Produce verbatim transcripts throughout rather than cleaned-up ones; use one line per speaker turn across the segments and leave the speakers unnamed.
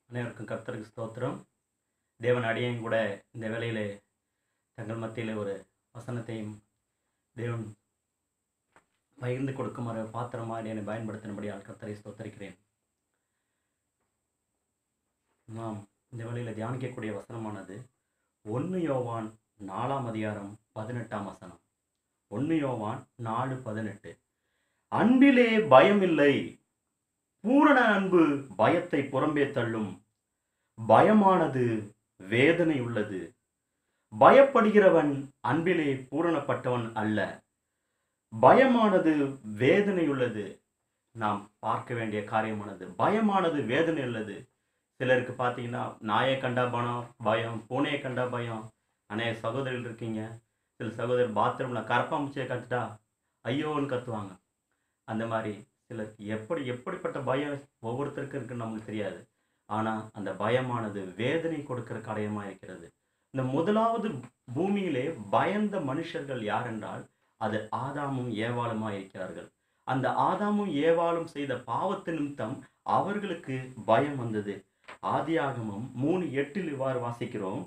அனைவருக்கும் கர்த்தருக்கு ஸ்தோத்திரம். தேவன் அடியேன் கூட இந்த வேளையிலே தங்கள் மத்தியில் ஒரு வசனத்தையும் தேவன் பகிர்ந்து கொடுக்குமாறு பாத்திரமாக என்னை பயன்படுத்தினபடியால் கர்த்தரை ஸ்தோத்தரிக்கிறேன். நாம் இந்த வேளையில் தியானிக்கக்கூடிய வசனமானது ஒன்று யோவான் நாலாம் அதிகாரம் பதினெட்டாம் வசனம். ஒன்று யோவான் நாலு பதினெட்டு. அன்பிலே பயமில்லை, பூரண அன்பு பயத்தை புறம்பே தள்ளும். பயமானது வேதனை உள்ளது. பயப்படுகிறவன் அன்பிலே பூரணப்பட்டவன் அல்ல. பயமானது வேதனை உள்ளது. நாம் பார்க்க வேண்டிய காரியமானது பயமானது வேதனை உள்ளது. சிலருக்கு பார்த்தீங்கன்னா நாயை கண்டா பயம் பயம் பூனையை கண்டா பயம். அநேக சகோதரிகள் இருக்கீங்க. சில சகோதரர் பாத்ரூமில் கரப்பாம்பூச்சியை கத்துட்டா ஐயோன்னு கத்துவாங்க. அந்த மாதிரி சிலருக்கு எப்படி எப்படிப்பட்ட பயம் ஒவ்வொருத்தருக்கும் இருக்குன்னு நமக்கு தெரியாது. ஆனால் அந்த பயமானது வேதனை கொடுக்கிற காரியமாக இருக்கிறது. இந்த முதலாவது பூமியிலே பயந்த மனுஷர்கள் யார் என்றால் அது ஆதாமும் ஏவாளுமாக இருக்கிறார்கள். அந்த ஆதாமும் ஏவாளும் செய்த பாவத்து நிமித்தம் அவர்களுக்கு பயம் வந்தது. ஆதியாகமம் மூணு எட்டில் இவ்வாறு வாசிக்கிறோம்.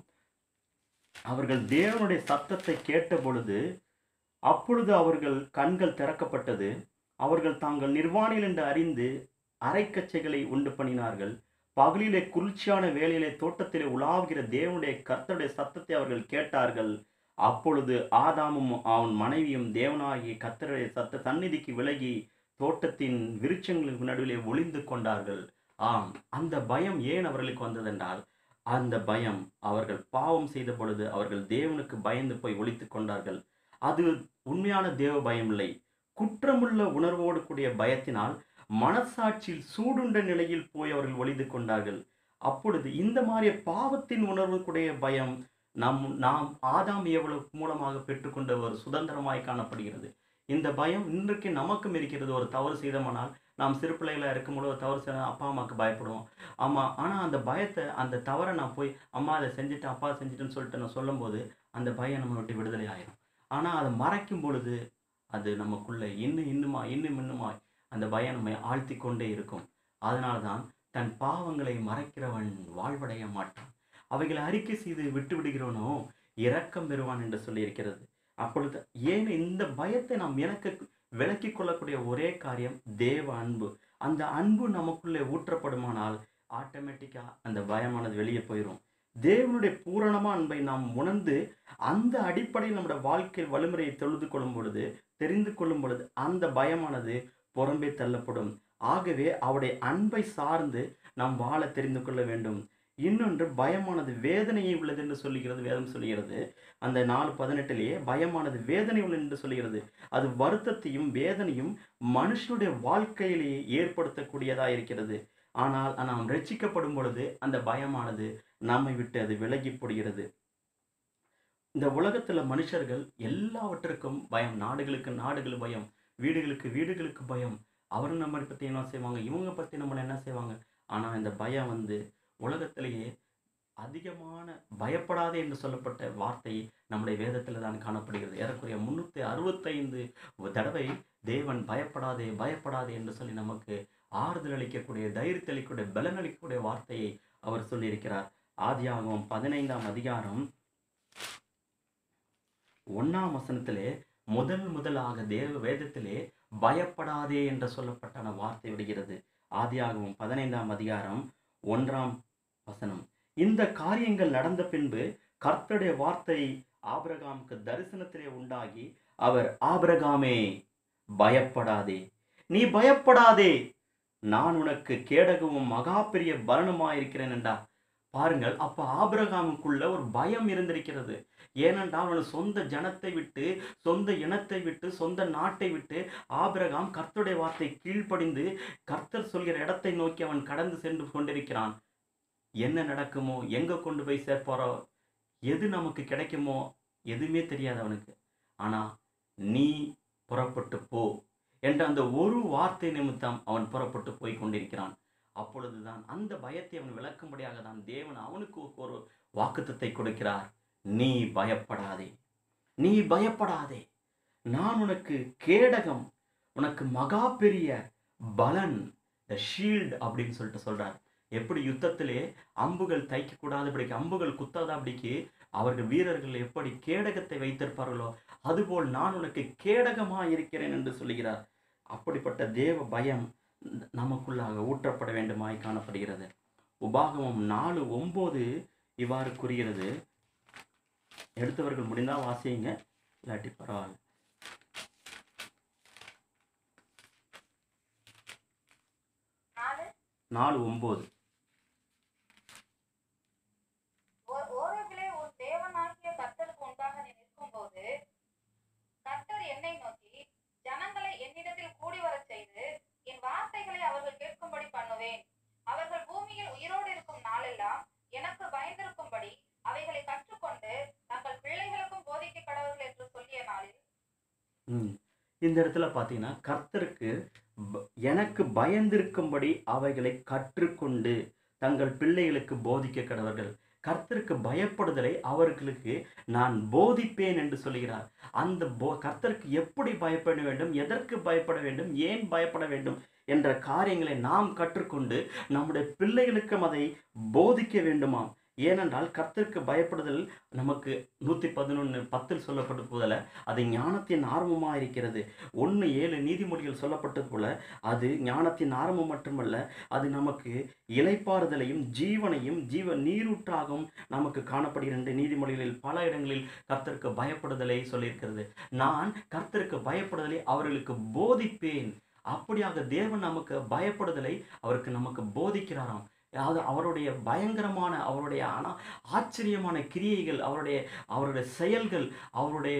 அவர்கள் தேவனுடைய சத்தத்தை கேட்ட பொழுது அப்பொழுது அவர்கள் கண்கள் திறக்கப்பட்டது. அவர்கள் தாங்கள் நிர்வாணிகள் என்று அறிந்து அரைக்கச்சைகளை உண்டு பண்ணினார்கள். பகலிலே குளிர்ச்சியான வேளையிலே தோட்டத்திலே உலாவுகிற தேவனுடைய கர்த்தருடைய சத்தத்தை அவர்கள் கேட்டார்கள். அப்பொழுது ஆதாமும் அவன் மனைவியும் தேவனாகிய கர்த்தருடைய சத்த சந்நிதிக்கு விலகி தோட்டத்தின் விருட்சங்களுக்கு நடுவிலே ஒளிந்து கொண்டார்கள். ஆம், அந்த பயம் ஏன் அவர்களுக்கு வந்ததென்றால் அந்த பயம் அவர்கள் பாவம் செய்த பொழுது அவர்கள் தேவனுக்கு பயந்து போய் ஒளித்து கொண்டார்கள். அது உண்மையான தேவ பயம் இல்லை. குற்றமுள்ள உணர்வோடு கூடிய பயத்தினால் மனசாட்சியில் சூடுண்ட நிலையில் போய் அவர்கள் ஒளிந்து கொண்டார்கள். அப்பொழுது இந்த மாதிரி பாவத்தின் உணர்வு கூடிய பயம் நம் நாம் ஆதாம் ஏவாள் மூலமாக பெற்றுக்கொண்ட ஒரு சுதந்திரமாய் காணப்படுகிறது. இந்த பயம் இன்றைக்கு நமக்கும் இருக்கிறது. ஒரு தவறு செய்தோமானால் நாம் சிறு பிள்ளைகளாக இருக்கும்போது ஒரு தவறு செய்ய அப்பா அம்மாவுக்கு பயப்படுவோம். ஆமாம், ஆனால் அந்த பயத்தை அந்த தவறை நான் போய் அம்மா அதை செஞ்சுட்டேன் அப்பா செஞ்சுட்டேன்னு சொல்லிட்டு நான் சொல்லும் போது அந்த பயம் நம்ம விட்டு விடுதலை ஆயிரும். ஆனால் அதை மறைக்கும் பொழுது அது நமக்குள்ள இன்னும் இன்னுமா இன்னும் இன்னுமா அந்த பயம் நம்மை ஆழ்த்தி கொண்டே இருக்கும். அதனால தான் தன் பாவங்களை மறைக்கிறவன் வாழ்வடைய மாட்டான், அவைகளை அறிக்கை செய்து விட்டு விடுகிறவனோ இரக்கம் பெறுவான் என்று சொல்லி இருக்கிறது. அப்பொழுது ஏன் இந்த பயத்தை நாம் எனக்கு விலக்கி கொள்ளக்கூடிய ஒரே காரியம் தேவ அன்பு. அந்த அன்பு நமக்குள்ளே ஊற்றப்படுமானால் ஆட்டோமேட்டிக்கா அந்த பயமானது வெளியே போயிடும். தேவனுடைய பூரணமான அன்பை நாம் உணர்ந்து அந்த அடிப்படையில் நம்முடைய வாழ்க்கையில் வழிமுறையை தொழுது கொள்ளும் பொழுது தெரிந்து கொள்ளும் பொழுது அந்த பயமானது புறம்பே தள்ளப்படும். ஆகவே அவருடைய அன்பை சார்ந்து நாம் வாழ தெரிந்து கொள்ள வேண்டும். இன்னொன்று பயமானது வேதனையை உள்ளது என்று சொல்லுகிறது வேதம் சொல்லுகிறது. அந்த நாலு பதினெட்டிலேயே பயமானது வேதனை உள்ளது என்று சொல்லுகிறது. அது வருத்தத்தையும் வேதனையும் மனுஷனுடைய வாழ்க்கையிலேயே ஏற்படுத்தக்கூடியதாக இருக்கிறது. ஆனால் நாம் ரட்சிக்கப்படும் பொழுது அந்த பயமானது நம்மை விட்டு அது விலகி போடுகிறது. இந்த உலகத்துல மனுஷர்கள் எல்லாவற்றுக்கும் பயம். நாடுகளுக்கு நாடுகள் பயம், வீடுகளுக்கு வீடுகளுக்கு பயம். அவங்க நம்மளை பத்தி என்ன செய்வாங்க, இவங்க பத்தி நம்மளை என்ன செய்வாங்க. ஆனா இந்த பயம் வந்து உலகத்திலேயே அதிகமான பயப்படாதே என்று சொல்லப்பட்ட வார்த்தை நம்முடைய வேதத்தில் தான் காணப்படுகிறது. ஏறக்குறைய முன்னூத்தி அறுபத்தைந்து தடவை தேவன் பயப்படாதே பயப்படாதே என்று சொல்லி நமக்கு ஆறுதல் அளிக்கக்கூடிய தைரியத்தை அளிக்கக்கூடிய பலன் அளிக்கக்கூடிய வார்த்தையை அவர் சொல்லியிருக்கிறார். ஆதியாகமம் பதினைந்தாம் அதிகாரம் ஒன்னாம் வசனத்திலே முதல் முதலாக தேவ வேதத்திலே பயப்படாதே என்று சொல்லப்பட்ட வார்த்தை விடுகிறது. ஆதியாகமம் பதினைந்தாம் அதிகாரம் ஒன்றாம் வசனம். இந்த காரியங்கள் நடந்த பின்பு கர்த்தருடைய வார்த்தை ஆபிரகாமுக்கு தரிசனத்திலே உண்டாகி அவர், ஆபிரகாமே பயப்படாதே, நீ பயப்படாதே, நான் உனக்கு கேடகமும் மகா பெரிய பலனுமாயிருக்கிறேன் என்றார். பாருங்கள், அப்ப ஆபிரகாமுக்குள்ள ஒரு பயம் இருந்திருக்கிறது. ஏனென்றால் அவன் சொந்த ஜனத்தை விட்டு சொந்த இனத்தை விட்டு சொந்த நாட்டை விட்டு ஆபிரகாம் கர்த்தருடைய வார்த்தை கீழ்ப்படிந்து கர்த்தர் சொல்கிற இடத்தை நோக்கி அவன் கடந்து சென்று கொண்டிருக்கிறான். என்ன நடக்குமோ, எங்க கொண்டு போய் சேர்ப்பாரோ, எது நமக்கு கிடைக்குமோ எதுவுமே தெரியாது அவனுக்கு. ஆனா நீ புறப்பட்டு போ என்ற அந்த ஒரு வார்த்தை நிமித்தம் அவன் புறப்பட்டு போய் கொண்டிருக்கிறான். அப்பொழுதுதான் அந்த பயத்தை அவன் விளக்கும்படியாக தான் தேவன் அவனுக்கு ஒரு வாக்குத்தத்தை கொடுக்கிறார். நீ பயப்படாதே, நீ பயப்படாதே, நான் உனக்கு கேடகம், உனக்கு மகா பெரிய பலன், த ஷீல்டு அப்படின்னு சொல்லிட்டு சொல்றார். எப்படி யுத்தத்திலே அம்புகள் தைக்கக்கூடாதபடிக்கு, அம்புகள் குத்தாதபடிக்கு அவர்கள் வீரர்கள் எப்படி கேடகத்தை வைத்திருப்பார்களோ அதுபோல் நான் உனக்கு கேடகமாக இருக்கிறேன் என்று சொல்லுகிறார். அப்படிப்பட்ட தேவ பயம் நமக்குள்ளாக ஊற்றப்பட வேண்டுமாய் காணப்படுகிறது. உபாகமம் நாலு ஒன்பது இவ்வாறு கூறுகிறது. எடுத்தவர்கள் முடிந்தால் வாசியுங்க, இல்லாட்டி பரவாயில்ல. நாலு ஒன்பது. இந்த இடத்துல பார்த்தீங்கன்னா கர்த்தருக்கு எனக்கு பயந்திருக்கும்படி அவைகளை கற்றுக்கொண்டு தங்கள் பிள்ளைகளுக்கு போதிக்க கடவர்கள். கர்த்தருக்கு பயப்படுதலை அவர்களுக்கு நான் போதிப்பேன் என்று சொல்கிறார். அந்த போ கர்த்தருக்கு எப்படி பயப்பட வேண்டும், எதற்கு பயப்பட வேண்டும், ஏன் பயப்பட வேண்டும் என்ற காரியங்களை நாம் கற்றுக்கொண்டு நம்முடைய பிள்ளைகளுக்கும் அதை போதிக்க வேண்டுமாம். ஏனென்றால் கர்த்தருக்கு பயப்படுதல் நமக்கு நூற்றி பதினொன்று பத்தில் சொல்லப்பட்டது போல அது ஞானத்தின் ஆரம்பமாக இருக்கிறது. ஒன்று ஏழு நீதிமொழிகள் சொல்லப்பட்டது போல அது ஞானத்தின் ஆரம்பம் மட்டுமல்ல, அது நமக்கு இளைப்பாறுதலையும் ஜீவனையும் ஜீவ நீரூற்றாகவும் நமக்கு காணப்படுகின்ற நீதிமொழிகளில் பல இடங்களில் கர்த்தருக்கு பயப்படுதலை சொல்லியிருக்கிறது. நான் கர்த்தருக்கு பயப்படுதலை அவர்களுக்கு போதிப்பேன். அப்படியாக தேவன் நமக்கு பயப்படுதலை அவருக்கு நமக்கு போதிக்கிறாராம். அதாவது அவருடைய பயங்கரமான அவருடைய ஆனா ஆச்சரியமான கிரியைகள், அவருடைய அவருடைய செயல்கள், அவருடைய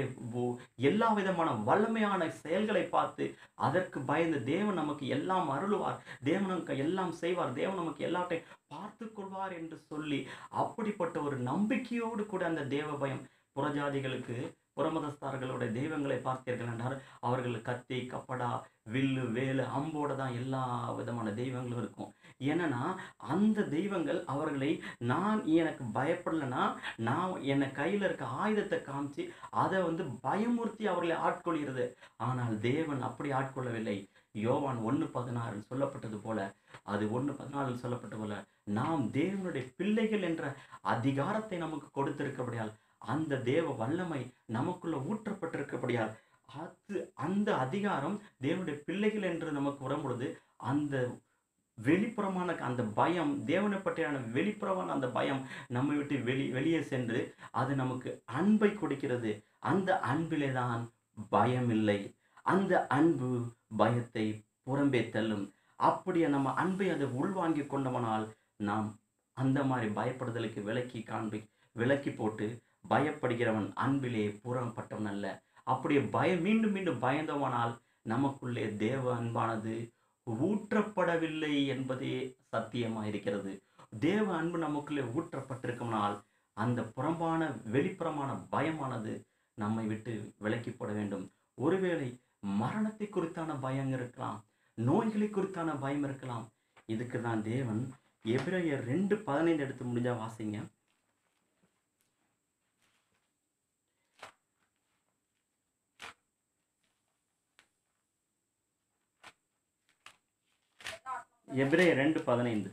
எல்லா விதமான வல்லமையான செயல்களை பார்த்து அதற்கு பயந்து தேவன் நமக்கு எல்லாம் அருளுவார், தேவன் நமக்கு எல்லாம் செய்வார், தேவன் நமக்கு எல்லாத்தையும் பார்த்து கொள்வார் என்று சொல்லி அப்படிப்பட்ட ஒரு நம்பிக்கையோடு கூட அந்த தேவ பயம். புறஜாதிகளுக்கு புறமதஸ்தார்களுடைய தெய்வங்களை பார்த்தீர்கள் என்றால் அவர்கள் கத்தி கப்படா வில்லு வேலு அம்போட தான் எல்லா விதமான தெய்வங்களும் இருக்கும். ஏன்னா அந்த தெய்வங்கள் அவர்களை நான் எனக்கு பயப்படலைன்னா நான் என்னை கையில் இருக்க ஆயுதத்தை காமிச்சு அதை வந்து பயமுறுத்தி அவர்களை ஆட்கொள்கிறது. ஆனால் தேவன் அப்படி ஆட்கொள்ளவில்லை. யோவான் ஒன்று பதினாறு சொல்லப்பட்டது போல, அது ஒன்று பதினாலில் சொல்லப்பட்ட போல நாம் தேவனுடைய பிள்ளைகள் என்ற அதிகாரத்தை நமக்கு கொடுத்திருக்கபடியால், அந்த தேவ வல்லமை நமக்குள்ள ஊற்றப்பட்டிருக்கபடியால், அது அந்த அதிகாரம் தேவனுடைய பிள்ளைகள் என்று நமக்கு வரும்பொழுது அந்த வெளிப்புறமான அந்த பயம், தேவனை பற்றியான வெளிப்புறமான அந்த பயம் நம்மை விட்டு வெளி வெளியே சென்று அது நமக்கு அன்பை கொடுக்கிறது. அந்த அன்பிலே தான் பயம் இல்லை. அந்த அன்பு பயத்தை புறம்பே தள்ளும். அப்படியே நம்ம அன்பை அதை உள்வாங்கி கொண்டவனால் நாம் அந்த மாதிரி பயப்படுதலுக்கு விலக்கி காண்பி விலக்கி போட்டு பயப்படுகிறவன் அன்பிலே புறப்பட்டவன் அல்ல. அப்படியே பயம் மீண்டும் மீண்டும் பயந்தவனால் நமக்குள்ளே தேவ அன்பானது ஊற்றப்படவில்லை என்பதே சத்தியமாக இருக்கிறது. தேவ அன்பு நமக்குள்ளே ஊற்றப்பட்டிருக்கும்னால் அந்த புறம்பான வெளிப்புறமான பயமானது நம்மை விட்டு விலக்கி போட வேண்டும். ஒருவேளை மரணத்தை குறித்தான பயம் இருக்கலாம், நோய்களை குறித்தான பயம் இருக்கலாம். இதுக்கு தான் தேவன் எபிரேயர் ரெண்டு பதினைந்து எடுத்து முடிஞ்சா வாசிங்க. எபிரேயர் ரெண்டு பதினைந்து.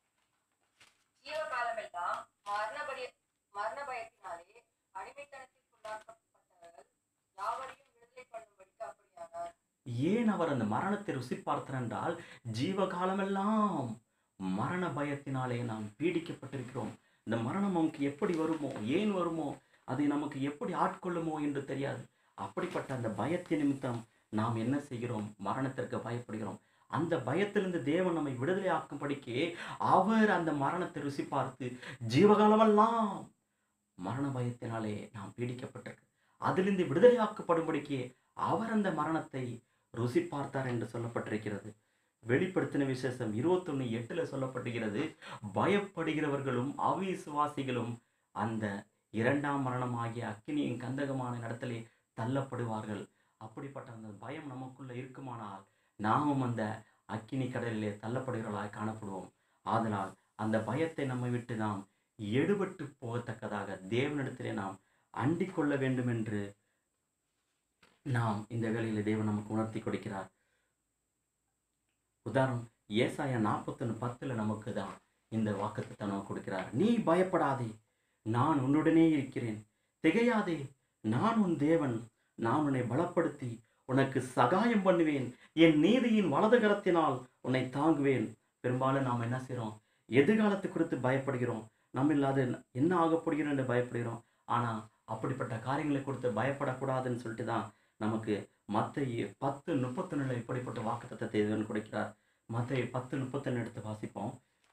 ஏன் அவர் அந்த மரணத்தை ருசி பார்த்தார் என்றால், ஜீவகாலமெல்லாம் மரண பயத்தினாலே நாம் பீடிக்கப்பட்டிருக்கிறோம். இந்த மரணம் நமக்கு எப்படி வருமோ, ஏன் வருமோ, அதை நமக்கு எப்படி ஆட்கொள்ளுமோ என்று தெரியாது. அப்படிப்பட்ட அந்த பயத்தின் நிமித்தம் நாம் என்ன செய்கிறோம்? மரணத்திற்கு பயப்படுகிறோம். அந்த பயத்திலிருந்து தேவன் நம்மை விடுதலை ஆக்கும்படிக்கே அவர் அந்த மரணத்தை ருசி பார்த்து ஜீவகாலமெல்லாம் மரண பயத்தினாலே நாம் பீடிக்கப்பட்டிருக்கு, அதிலிருந்து விடுதலை ஆக்கப்படும்படிக்கே அவர் அந்த மரணத்தை ருசி பார்த்தார் என்று சொல்லப்பட்டிருக்கிறது. வெளிப்படுத்தின விசேஷம் இருபத்தொன்னு எட்டுல சொல்லப்பட்டிருக்கிறது, பயப்படுகிறவர்களும் அவிசுவாசிகளும் அந்த இரண்டாம் மரணம் ஆகிய அக்கினியின் கந்தகமான இடத்திலே தள்ளப்படுவார்கள். அப்படிப்பட்ட அந்த பயம் நமக்குள்ள இருக்குமானால் நாமும் அந்த அக்கினி கடலிலே தள்ளப்படுகிறவர்களாய் காணப்படுவோம். ஆதலால் அந்த பயத்தை நம்மை விட்டு நாம் எடுபட்டு போகத்தக்கதாக தேவனிடத்திலே நாம் அண்டிக் கொள்ள வேண்டும் என்று நாம் இந்த வேளையில தேவன் நமக்கு உணர்த்தி கொடுக்கிறார். உதாரணம் ஏசாயா நாற்பத்தொன்னு பத்துல நமக்கு தான் இந்த வாக்குத்தத்தம் நமக்கு கொடுக்கிறார். நீ பயப்படாதே, நான் உன்னுடனே இருக்கிறேன். திகையாதே, நான் உன் தேவன். நான் உன்னை பலப்படுத்தி உனக்கு சகாயம் பண்ணுவேன். என் நீதியின் வலது கரத்தினால் உன்னை தாங்குவேன். பெரும்பாலும் நாம் என்ன செய்கிறோம்? எதிர்காலத்தை குறித்து பயப்படுகிறோம். நம்ம இல்லாத என்ன ஆகப்படுகிறோம் என்று பயப்படுகிறோம். ஆனால் அப்படிப்பட்ட காரியங்களை குறித்து பயப்படக்கூடாதுன்னு சொல்லிட்டு தான் நமக்கு மத்தேயு பத்து முப்பத்தொன்னுல இப்படிப்பட்ட வாக்குத்தத்தத்தை தேவன் கொடுக்கிறார். மத்தேயு பத்து முப்பத்தொன்னு எடுத்து வாசிப்போம்.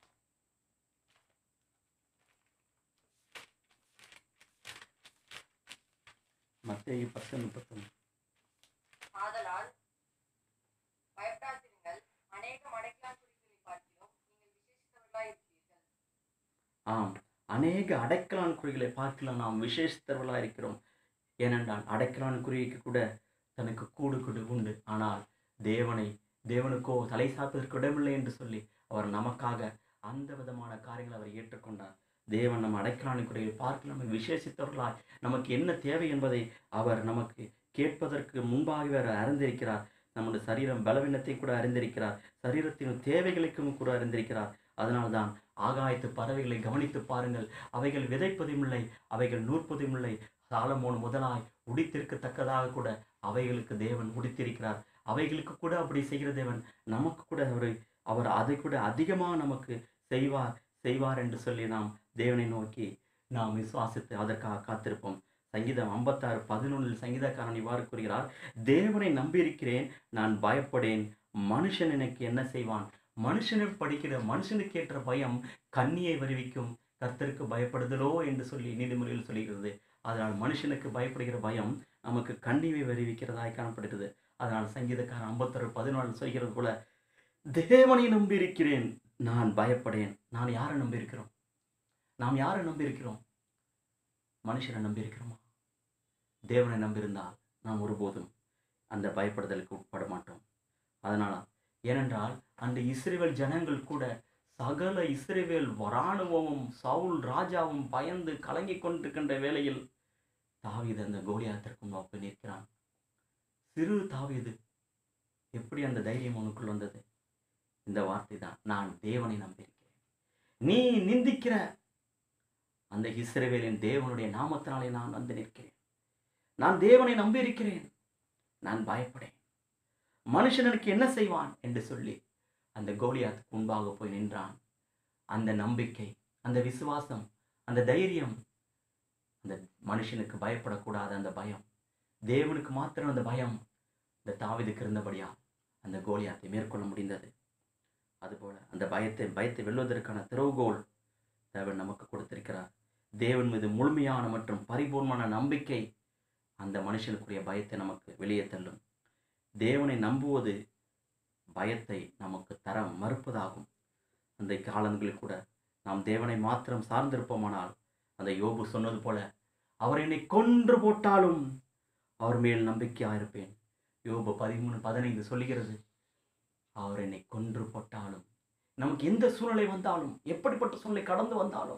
மத்தேயு பத்து முப்பத்தொன்னு.
ஆதலால் பயப்படாதிருங்கள், அநேகம் அடைக்கலான் குறிகளை பார்க்கிறோம், நீங்கள் விசேஷித்தவர்களாய் இருக்கிறீர்கள்.
ஆம், அநேக அடைக்கலான் குறிகளை பார்க்கலாம் நாம் விசேஷித்தவர்களாக இருக்கிறோம். ஏனென்றால் அடைக்கலான் குறிக்கு கூட தனக்கு கூடு கூடு உண்டு. ஆனால் தேவனை தேவனுக்கோ தலை சாப்பதற்கு இடமில்லை என்று சொல்லி அவர் நமக்காக அந்த விதமான காரியங்களை அவர் ஏற்றுக்கொண்டார். தேவன் நம்ம அடைக்கலான் குறியை பார்க்க நம்ம விசேஷித்தவர்களாய் நமக்கு என்ன தேவை என்பதை அவர் நமக்கு கேட்பதற்கு முன்பாகவே அவர் அறிந்திருக்கிறார். நம்முடைய சரீரம் பலவீனத்தை கூட அறிந்திருக்கிறார். சரீரத்தின் தேவைகளுக்கும் கூட அறிந்திருக்கிறார். அதனால்தான் ஆகாயத்து பறவைகளை கவனித்து பாருங்கள், அவைகள் விதைப்பதும் இல்லை, அவைகள் நூற்பதும் இல்லை. சாலமோன் முதலாய் உடித்திருக்கத்தக்கதாக கூட அவைகளுக்கு தேவன் உடித்திருக்கிறார். அவைகளுக்கு கூட அப்படி செய்கிற தேவன் நமக்கு கூட அவர் அவர் அதை கூட அதிகமாக நமக்கு செய்வார் செய்வார் என்று சொல்லி நாம் தேவனை நோக்கி நாம் விசுவாசித்து அதற்காக காத்திருப்போம். சங்கீதம் ஐம்பத்தாறு பதினொன்றில் சங்கீதக்காரன் இவ்வாறு கூறுகிறார், தேவனை நம்பியிருக்கிறேன், நான் பயப்படேன். மனுஷன் எனக்கு என்ன செய்வான்? மனுஷனுக்கு படிக்கிற மனுஷனுக்கு ஏற்ற பயம் கண்ணியை வருவிக்கும், கர்த்தருக்கு பயப்படுதலோ என்று சொல்லி நீதிமொழியில் சொல்கிறது. அதனால் மனுஷனுக்கு பயப்படுகிற பயம் நமக்கு கண்ணியை வருவிக்கிறதாய் காணப்படுகிறது. அதனால் சங்கீதக்காரன் ஐம்பத்தாறு பதினாலு சொல்கிறது போல, தேவனை நம்பியிருக்கிறேன், நான் பயப்படேன். நான் யாரை நம்பியிருக்கிறோம்? நாம் யாரை நம்பியிருக்கிறோம்? மனுஷனை நம்பியிருக்கிறோமா? தேவனை நம்பியிருந்தால் நாம் ஒருபோதும் அந்த பயப்படுதலுக்கு உட்பட மாட்டோம். அதனால ஏனென்றால் அந்த இஸ்ரவேல் ஜனங்கள் கூட சகல இஸ்ரவேல் இராணுவமும் சவுல் ராஜாவும் பயந்து கலங்கி கொண்டிருக்கின்ற வேளையில் தாவீது அந்த கோலியாத்திற்கு முன்பு நிற்கிறான். சிறு தாவீது எப்படி அந்த தைரியம் உனக்குள் வந்தது? இந்த வார்த்தை தான், நான் தேவனை நம்பியிருக்கிறேன். நீ நிந்திக்கிற அந்த இஸ்ரவேலின் தேவனுடைய நாமத்தினாலே நான் வந்து நிற்கிறேன். நான் தேவனை நம்பியிருக்கிறேன், நான் பயப்படேன். மனுஷன் எனக்கு என்ன செய்வான் என்று சொல்லி அந்த கோலியாத்துக்கு முன்பாக போய் நின்றான். அந்த நம்பிக்கை, அந்த விசுவாசம், அந்த தைரியம், அந்த மனுஷனுக்கு பயப்படக்கூடாத அந்த பயம், தேவனுக்கு மாத்திரம் அந்த பயம் இந்த தாவீதுக்கு இருந்தபடியா அந்த கோலியாத்தை மேற்கொள்ள முடிந்தது. அதுபோல அந்த பயத்தை பயத்தை வெல்வதற்கான திறவுகோல் தேவன் நமக்கு கொடுத்திருக்கிறார். தேவன் மீது முழுமையான மற்றும் பரிபூர்ணமான நம்பிக்கை அந்த மனுஷனுக்குரிய பயத்தை நமக்கு வெளியே தள்ளும். தேவனை நம்புவது பயத்தை நமக்கு தர மறுப்பதாகும். அந்த காலங்களில் கூட நாம் தேவனை மாத்திரம் சார்ந்திருப்போமானால் அந்த யோபு சொன்னது போல, அவர் என்னை கொன்று போட்டாலும் அவர் மேல் நம்பிக்கையாக இருப்பேன். யோபு பதிமூணு பதினைந்து சொல்லுகிறது, அவர் என்னை கொன்று போட்டாலும், நமக்கு எந்த சூழ்நிலை வந்தாலும், எப்படிப்பட்ட சூழ்நிலை கடந்து வந்தாலும்,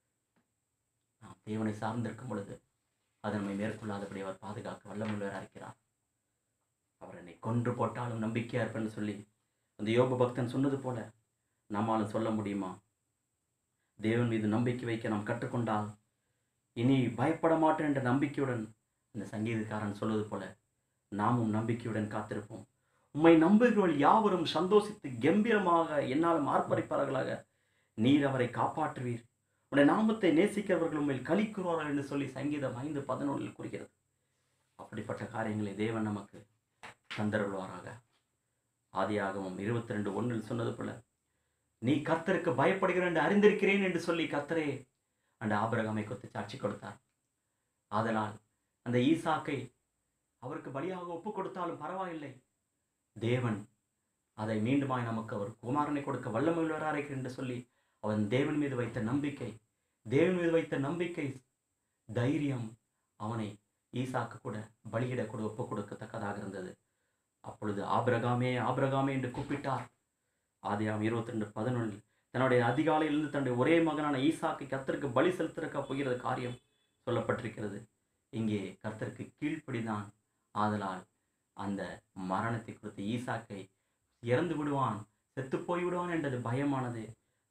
நாம் தேவனை சார்ந்திருக்கும் பொழுது அது நம்மை மேற்கொள்ளாதபடி அவர் பாதுகாக்க வல்லமுள்ளவராக இருக்கிறார். அவர் என்னை கொன்று போட்டாலும் நம்பிக்கையா இருப்பேன்னு சொல்லி அந்த யோபு பக்தன் சொன்னது போல நம்மாலும் சொல்ல முடியுமா? தேவன் மீது நம்பிக்கை வைக்க நாம் கற்றுக்கொண்டால் இனி பயப்பட மாட்டேன் என்ற நம்பிக்கையுடன் அந்த சங்கீதக்காரன் சொல்வது போல நாமும் நம்பிக்கையுடன் காத்திருப்போம். உம்மை நம்புகிறவர்கள் யாவரும் சந்தோஷித்து கம்பீரமாக என்னாலும் ஆர்ப்பரிப்பார்களாக. நீர் அவரை காப்பாற்றுவீர், உடைய நாமத்தை நேசிக்கிறவர்கள் உண்மையில் களி கூறுவார்கள் என்று சொல்லி சங்கீதம் ஐந்து பதினொன்றில் கூறுகிறது. அப்படிப்பட்ட காரியங்களை தேவன் நமக்கு தந்தருள்வாராக. ஆதியாகமம் இருபத்தி ரெண்டு ஒன்றில் சொன்னது போல, நீ கர்த்தருக்கு பயப்படுகிற என்று அறிந்திருக்கிறேன் என்று சொல்லி கர்த்தரே அந்த ஆபிரகாமை குறித்து சாட்சி கொடுத்தார். ஆதலால் அந்த ஈசாக்கை அவருக்கு பலியாக ஒப்பு கொடுத்தாலும் பரவாயில்லை, தேவன் அதை மீண்டுமாய் நமக்கு அவர் குமாரனை கொடுக்க வல்லமையுள்ளவராக என்று சொல்லி அவன் தேவன் மீது வைத்த நம்பிக்கை, தேவன் மீது வைத்த நம்பிக்கை தைரியம் அவனை ஈசாக்கு கூட பலியிட கூட ஒப்பு கொடுக்கத்தக்கதாக இருந்தது. அப்பொழுது ஆபிரகாமே ஆபிரகாமே என்று கூப்பிட்டார். ஆதியாகமம் இருபத்தி ரெண்டு பதினொன்றில் தன்னுடைய அதிகாலையிலிருந்து தன்னுடைய ஒரே மகனான ஈசாக்கை கர்த்தருக்கு பலி செலுத்திருக்க போகிறது காரியம் சொல்லப்பட்டிருக்கிறது. இங்கே கர்த்தருக்கு கீழ்ப்படிதான். ஆதலால் அந்த மரணத்தை குறித்து ஈசாக்கை இறந்து விடுவான், செத்து போய் விடுவான் என்றது பயமானது.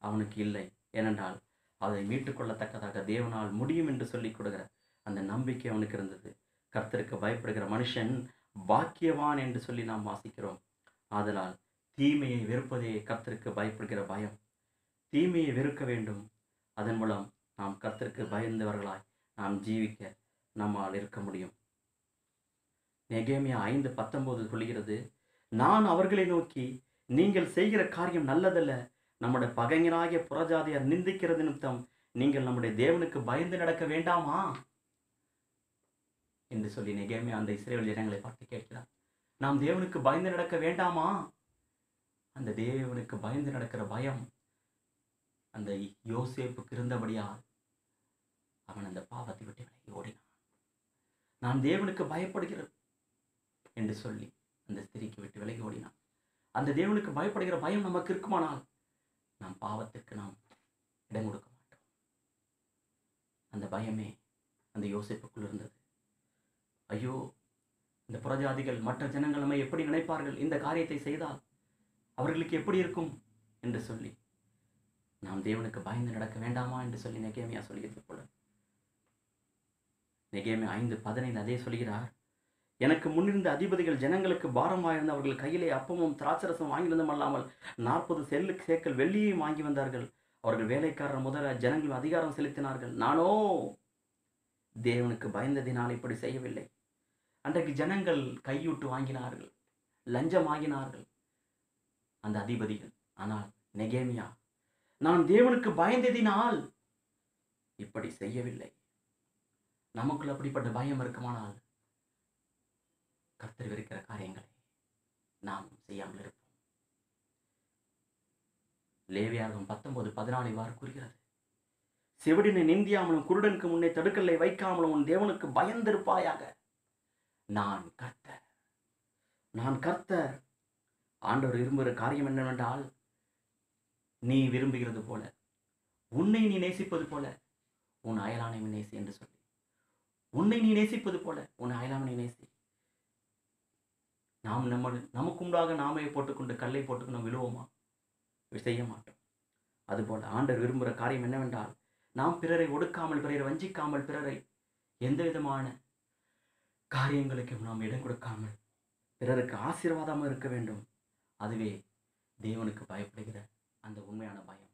அவனுக்கு இல்லை. ஏனென்றால் அதை மீட்டுக்கொள்ளத்தக்கதாக தேவனால் முடியும் என்று சொல்லிக் கொடுக்கிற அந்த நம்பிக்கை அவனுக்கு இருந்தது. கர்த்தருக்கு பயப்படுகிற மனுஷன் பாக்கியவான் என்று சொல்லி நாம் வாசிக்கிறோம். ஆதலால் தீமையை வெறுப்பதே கர்த்தருக்கு பயப்படுகிற பயம். தீமையை வெறுக்க வேண்டும். அதன் மூலம் நாம் கர்த்தருக்கு பயந்தவர்களாய் நாம் ஜீவிக்க நம்மால் இருக்க முடியும். நெகேமியா ஐந்து பத்தொன்பது சொல்கிறது, நான் அவர்களை நோக்கி, நீங்கள் செய்கிற காரியம் நல்லதல்ல. நம்முடைய பகைஞராகிய புறஜாதியார் நிந்திக்கிறது நிமித்தம் நீங்கள் நம்முடைய தேவனுக்கு பயந்து நடக்க வேண்டாமா என்று சொல்லி நெகேமியா அந்த இஸ்ரவேல் ஜனங்களை பார்த்து கேட்கிறார். நாம் தேவனுக்கு பயந்து நடக்க வேண்டாமா? அந்த தேவனுக்கு பயந்து நடக்கிற பயம் அந்த யோசேப்புக்கு இருந்தபடியால் அவன் அந்த பாவத்தை விட்டு விலகி ஓடினான். நான் தேவனுக்கு பயப்படுகிறேன் என்று சொல்லி அந்த ஸ்திரீக்கு விட்டு விலகி ஓடினான். அந்த தேவனுக்கு பயப்படுகிற பயம் நமக்கு இருக்குமானால் நாம் பாவத்திற்கு நாம் இடம் கொடுக்க மாட்டோம். அந்த பயமே அந்த யோசேப்புக்குள் இருந்தது. ஐயோ, இந்த புறஜாதிகள் மற்ற ஜனங்கள் நம்மை எப்படி நினைப்பார்கள், இந்த காரியத்தை செய்தால் அவர்களுக்கு எப்படி இருக்கும் என்று சொல்லி நாம் தேவனுக்கு பயந்து நடக்க வேண்டாமா என்று சொல்லி நெகேமியா சொல்கிறது போல நெகேமியா ஐந்து பதினைந்து அதே சொல்கிறார். எனக்கு முன்னிருந்த அதிபதிகள் ஜனங்களுக்கு பாரமாயிருந்த அவர்கள் கையிலே அப்பமும் திராட்சரசம் வாங்கியிருந்தும் அல்லாமல் நாற்பது செல்லு சேக்கல் வெள்ளியையும் வாங்கி வந்தார்கள். அவர்கள் வேலைக்காரர் முதல ஜனங்கள் அதிகாரம் செலுத்தினார்கள். நானோ தேவனுக்கு பயந்ததினால் இப்படி செய்யவில்லை. அன்றைக்கு ஜனங்கள் கையூட்டு வாங்கினார்கள், லஞ்சம் வாங்கினார்கள் அந்த அதிபதிகள். ஆனால் நெகேமியா, நான் தேவனுக்கு பயந்ததினால் இப்படி செய்யவில்லை. நமக்குள் அப்படிப்பட்ட பயம் இருக்குமானால் கர்த்தர் இருக்கிற காரியங்களை நாம் செய்யாமல் இருப்போம். லேவியாகமம் பத்தொன்பது பதினாலு இவ்வாறு கூறுகிறது, செவிடினை நிந்தியாமலும் குருடனுக்கு முன்னே தடுக்கல்லை வைக்காமலும் உன் தேவனுக்கு பயந்திருப்பாயாக. நான் கர்த்தர், நான் கர்த்தர். ஆண்டவர் விரும்புகிற காரியம் என்னவென்றால், நீ விரும்புகிறது போல, உன்னை நீ நேசிப்பது போல உன் அயலானை நேசி என்று சொல்லி, உன்னை நீ நேசிப்பது போல உன் அயலானை நேசி. நாம் நம்ம நமக்கு உண்டாக நாமே போட்டுக்கொண்டு கல்லை போட்டுக்கொண்டு நாம் விழுவோமா? செய்ய மாட்டோம். அதுபோல ஆண்டவர் விரும்புகிற காரியம் என்னவென்றால், நாம் பிறரை ஒடுக்காமல், பிறரை வஞ்சிக்காமல், பிறரை எந்த விதமான காரியங்களுக்கும் நாம் இடம் கொடுக்காமல் பிறருக்கு ஆசீர்வாதமாக இருக்க வேண்டும். அதுவே தேவனுக்கு பயப்படுகிற அந்த உண்மையான பயம்.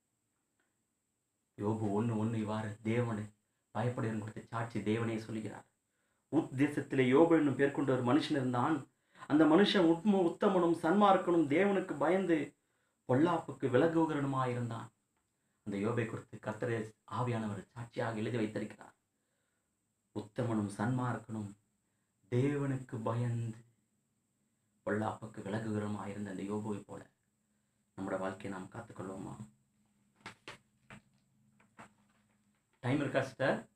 யோபு ஒன்று ஒன்று இவ்வாறு தேவனை பயப்படுகிற கொடுத்த சாட்சி தேவனே சொல்கிறார். உத்தேசத்திலே யோபு என்னும் பேர் கொண்ட ஒரு மனுஷன் இருந்தான். அந்த மனுஷன் உண்ம உத்தமனும் சன்மார்க்கனும் தேவனுக்கு பயந்து பொல்லாப்புக்கு விலகுகிறனுமாய் இருந்தான். அந்த யோபை குறித்து கர்த்தரே ஆவியானவர் சாட்சியாக எழுதி வைத்திருக்கிறார். உத்தமனும் சன்மார்க்கனும் தேவனுக்கு பயந்து பொல்லாப்புக்கு விலகுகிறனுமாய் இருந்த அந்த யோபுவை போல நம்முடைய வாழ்க்கையை நாம் காத்துக்கொள்வோமா? டைம் இருக்கா சிஸ்டர்?